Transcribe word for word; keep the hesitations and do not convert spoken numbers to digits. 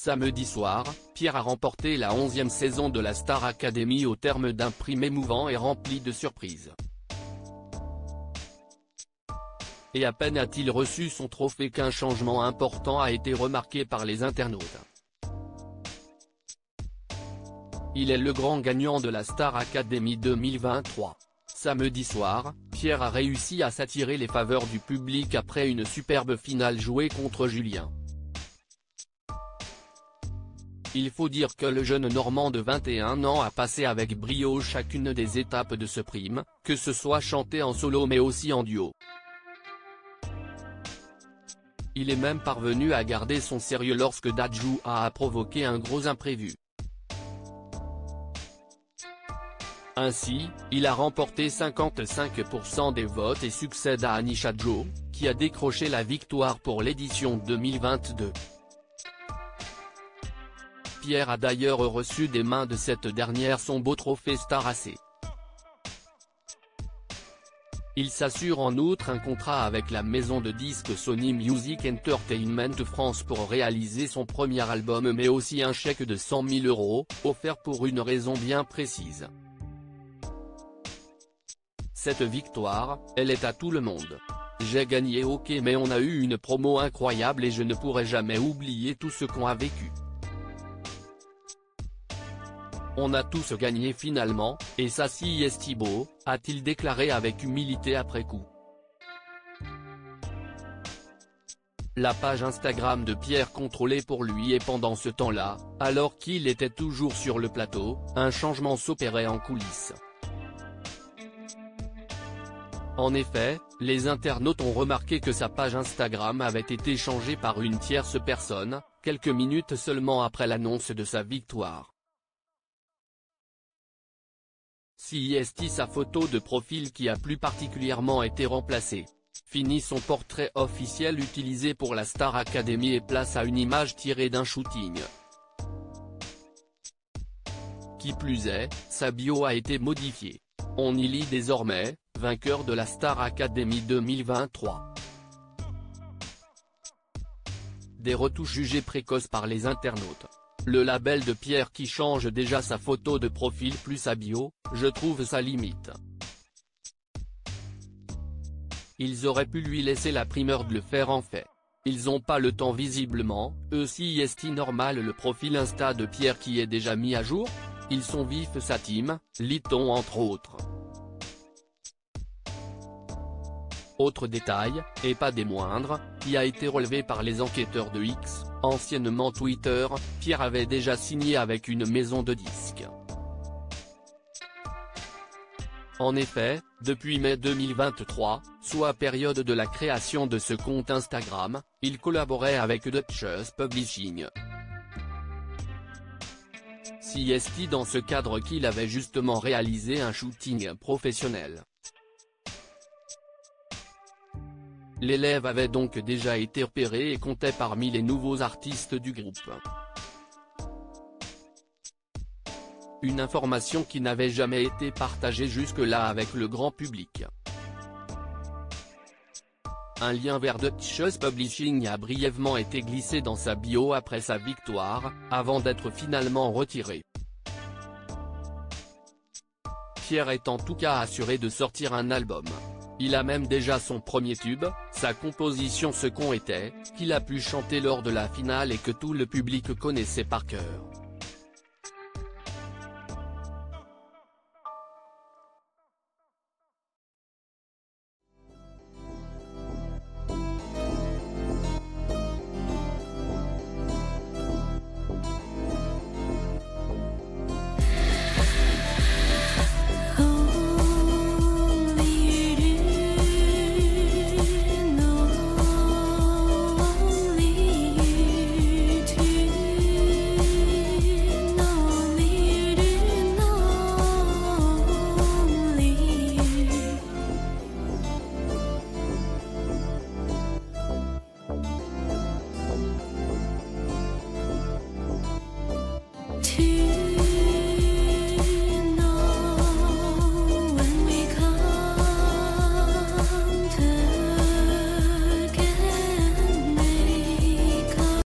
Samedi soir, Pierre a remporté la onzième saison de la Star Academy au terme d'un prix émouvant et rempli de surprises. Et à peine a-t-il reçu son trophée qu'un changement important a été remarqué par les internautes. Il est le grand gagnant de la Star Academy deux mille vingt-trois. Samedi soir, Pierre a réussi à s'attirer les faveurs du public après une superbe finale jouée contre Julien. Il faut dire que le jeune Normand de vingt et un ans a passé avec brio chacune des étapes de ce prime, que ce soit chanté en solo mais aussi en duo. Il est même parvenu à garder son sérieux lorsque Dadju a provoqué un gros imprévu. Ainsi, il a remporté cinquante-cinq pour cent des votes et succède à Anisha Joe, qui a décroché la victoire pour l'édition deux mille vingt-deux. Pierre a d'ailleurs reçu des mains de cette dernière son beau trophée Star A C. Il s'assure en outre un contrat avec la maison de disques Sony Music Entertainment France pour réaliser son premier album mais aussi un chèque de cent mille euros, offert pour une raison bien précise. Cette victoire, elle est à tout le monde. J'ai gagné ok mais on a eu une promo incroyable et je ne pourrai jamais oublier tout ce qu'on a vécu. On a tous gagné finalement, et ça si est beau, a-t-il déclaré avec humilité après coup. La page Instagram de Pierre contrôlée pour lui et pendant ce temps-là, alors qu'il était toujours sur le plateau, un changement s'opérait en coulisses. En effet, les internautes ont remarqué que sa page Instagram avait été changée par une tierce personne, quelques minutes seulement après l'annonce de sa victoire. Si est sa photo de profil qui a plus particulièrement été remplacée. Fini son portrait officiel utilisé pour la Star Academy et place à une image tirée d'un shooting. Qui plus est, sa bio a été modifiée. On y lit désormais, vainqueur de la Star Academy deux mille vingt-trois. Des retouches jugées précoces par les internautes. Le label de Pierre qui change déjà sa photo de profil plus sa bio, je trouve ça limite. Ils auraient pu lui laisser la primeur de le faire en fait. Ils ont pas le temps visiblement, eux si est normal le profil Insta de Pierre qui est déjà mis à jour. Ils sont vifs sa team, lit-on entre autres. Autre détail, et pas des moindres, qui a été relevé par les enquêteurs de X, anciennement Twitter, Pierre avait déjà signé avec une maison de disques. En effet, depuis mai deux mille vingt-trois, soit période de la création de ce compte Instagram, il collaborait avec Duchess Publishing. Si est dans ce cadre qu'il avait justement réalisé un shooting professionnel. L'élève avait donc déjà été repéré et comptait parmi les nouveaux artistes du groupe. Une information qui n'avait jamais été partagée jusque-là avec le grand public. Un lien vers Duchess Publishing a brièvement été glissé dans sa bio après sa victoire, avant d'être finalement retiré. Pierre est en tout cas assuré de sortir un album. Il a même déjà son premier tube, sa composition Ce qu'on était, qu'il a pu chanter lors de la finale et que tout le public connaissait par cœur.